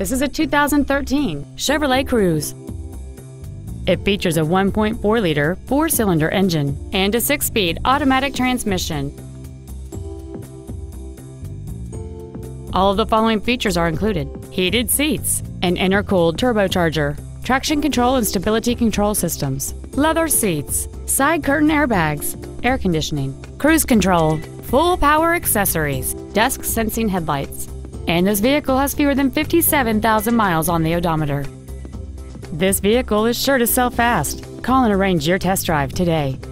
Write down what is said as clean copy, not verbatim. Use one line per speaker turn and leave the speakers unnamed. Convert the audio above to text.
This is a 2013 Chevrolet Cruze. It features a 1.4-liter four-cylinder engine and a 6-speed automatic transmission. All of the following features are included: heated seats, an intercooled turbocharger, traction control and stability control systems, leather seats, side curtain airbags, air conditioning, cruise control, full power accessories, dusk sensing headlights, and this vehicle has fewer than 57,000 miles on the odometer. This vehicle is sure to sell fast. Call and arrange your test drive today.